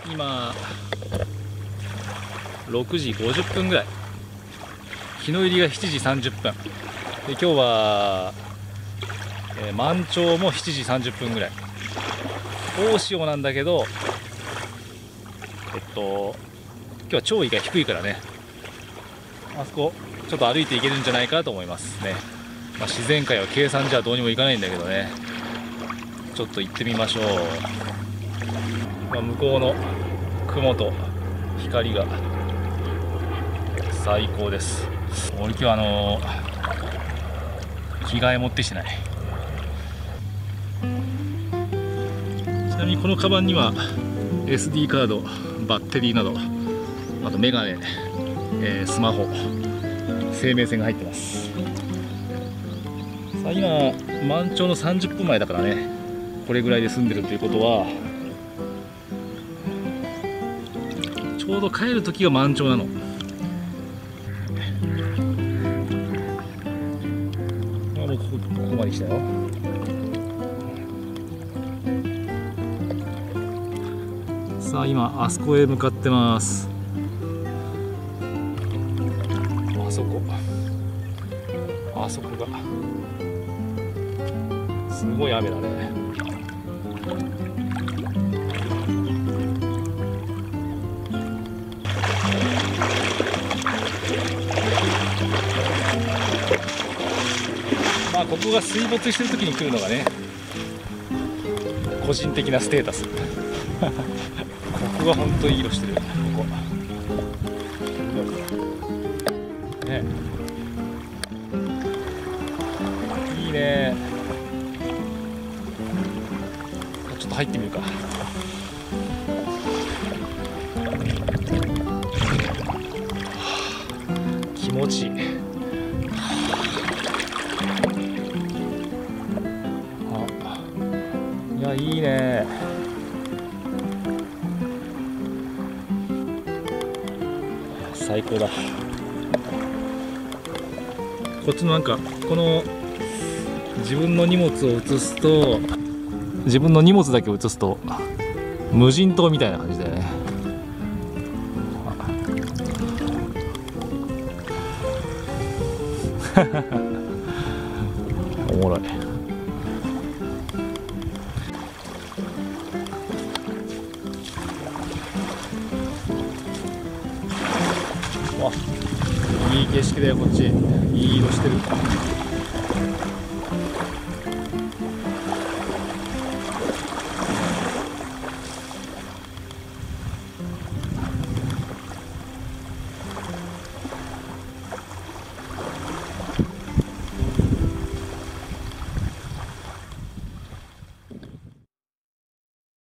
今6時50分ぐらい、日の入りが7時30分で、今日は、満潮も7時30分ぐらい、大潮なんだけど、今日は潮位が低いからね、あそこちょっと歩いていけるんじゃないかと思いますね。自然界は計算じゃどうにもいかないんだけどね、ちょっと行ってみましょう。向こうの雲と光が最高です。俺今日着替え持ってきてない。ちなみにこのカバンには SD カード、バッテリーなど、あとメガネ、スマホ、生命線が入ってます。さあ今満潮の30分前だからね、これぐらいで済んでるということは、ちょうど帰る時が満潮なの。もうここまで来たよ。さあ今あそこへ向かってます。あそこがすごい雨だね。ここが水没してる時に来るのがね、個人的なステータス。ここが本当にいい色してる。ここね、いいね。ちょっと入ってみるか。気持ちいい。いや、いいね。最高だ。こっちのなんかこの自分の荷物を移すと、自分の荷物だけ移すと無人島みたいな感じだよね。おもろい。わ、いい景色だよこっち。いい色してる。